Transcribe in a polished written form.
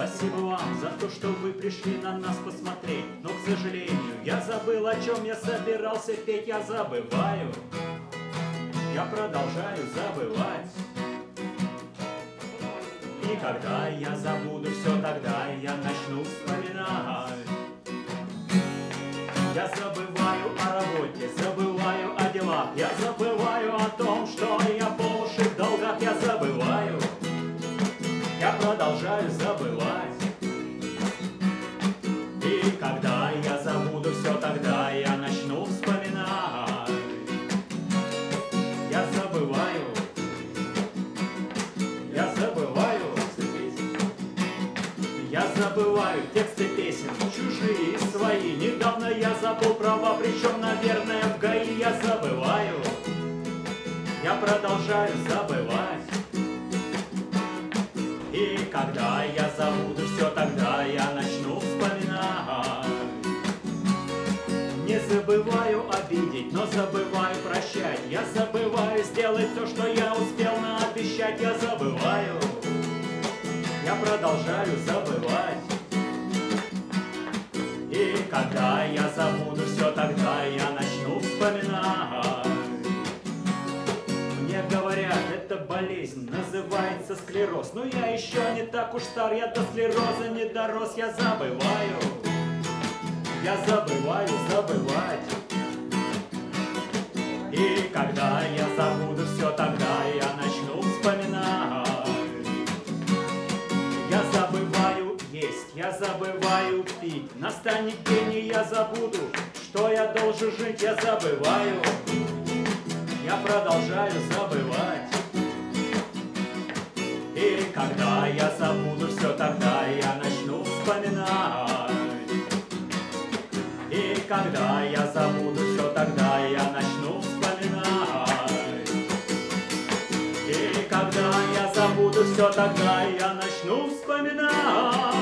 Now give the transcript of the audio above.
Спасибо вам за то, что вы пришли на нас посмотреть. Но, к сожалению, я забыл, о чем я собирался петь. Я забываю, я продолжаю забывать. И когда я забуду все, тогда я начну вспоминать. Я забываю о работе, забываю о делах. Я забываю о том, что я по уши в долгах. Я забываю, я продолжаю забывать. И когда я забуду все, тогда я начну вспоминать. Я забываю, я забываю, я забываю тексты песен, чужие и свои. Недавно я забыл права, причем, наверное, в ГАИ. Я забываю, я продолжаю забывать. И когда я забуду все, тогда я начну вспоминать. Не забываю обидеть, но забываю прощать. Я забываю сделать то, что я успел наобещать. Я забываю, я продолжаю забывать. И когда я забуду все, тогда я начну вспоминать. Мне говорят, это болезнь, называется склероз. Но я еще не так уж стар, я до склероза не дорос. Я забываю забывать. И когда я забуду все, тогда я начну вспоминать. Я забываю есть, я забываю пить. Настанет день, и я забуду, что я должен жить. Я забываю, я продолжаю забывать. И когда я забуду все, тогда я начну вспоминать. И когда я забуду все, тогда я начну вспоминать. И когда я забуду все, тогда я начну вспоминать.